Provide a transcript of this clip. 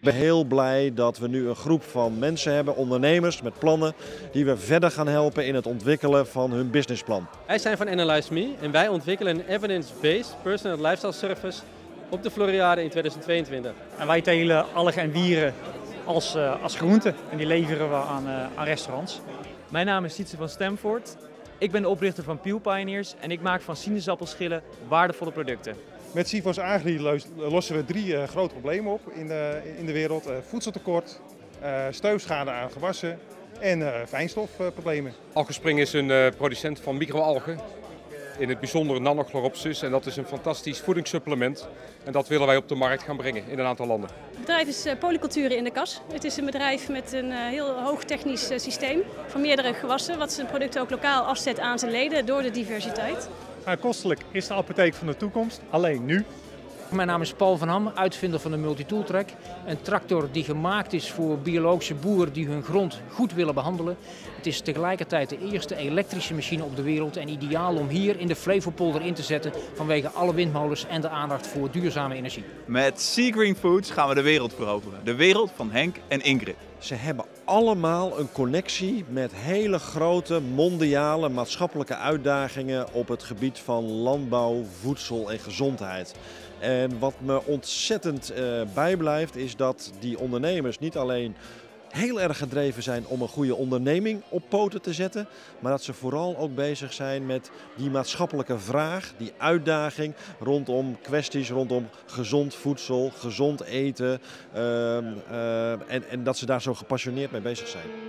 Ik ben heel blij dat we nu een groep van mensen hebben, ondernemers met plannen, die we verder gaan helpen in het ontwikkelen van hun businessplan. Wij zijn van Analyze Me en wij ontwikkelen een evidence-based personal lifestyle service op de Floriade in 2022. En wij telen algen en wieren als groenten en die leveren we aan restaurants. Mijn naam is Sietse van Stamford. Ik ben de oprichter van Peel Pioneers en ik maak van sinaasappelschillen waardevolle producten. Met Sivos Agri lossen we 3 grote problemen op in de wereld. Voedseltekort, steufschade aan gewassen en fijnstofproblemen. Algespring is een producent van microalgen, in het bijzonder Nanochloropsis. En dat is een fantastisch voedingssupplement. En dat willen wij op de markt gaan brengen in een aantal landen. Het bedrijf is Polyculturen in de Kas. Het is een bedrijf met een heel hoog technisch systeem van meerdere gewassen, wat zijn producten ook lokaal afzet aan zijn leden door de diversiteit. Kostelijk is de apotheek van de toekomst, alleen nu. Mijn naam is Paul van Ham, uitvinder van de Multitooltrack. Een tractor die gemaakt is voor biologische boeren die hun grond goed willen behandelen. Het is tegelijkertijd de eerste elektrische machine op de wereld en ideaal om hier in de Flevopolder in te zetten vanwege alle windmolens en de aandacht voor duurzame energie. Met Seagreen Foods gaan we de wereld veroveren. De wereld van Henk en Ingrid. Ze hebben allemaal een connectie met hele grote mondiale maatschappelijke uitdagingen op het gebied van landbouw, voedsel en gezondheid. En wat me ontzettend bijblijft is dat die ondernemers niet alleen heel erg gedreven zijn om een goede onderneming op poten te zetten, maar dat ze vooral ook bezig zijn met die maatschappelijke vraag, die uitdaging rondom kwesties rondom gezond voedsel, gezond eten en dat ze daar zo gepassioneerd mee bezig zijn.